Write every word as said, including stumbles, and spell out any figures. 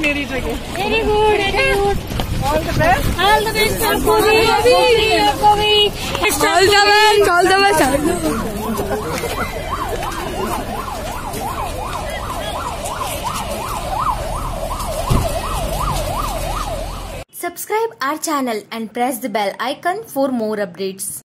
मेरी जगह। Very good, very good. All the best. All the best, आपको भी, आपको भी, आपको भी. All the best, all the best. Subscribe our channel and press the bell icon for more updates.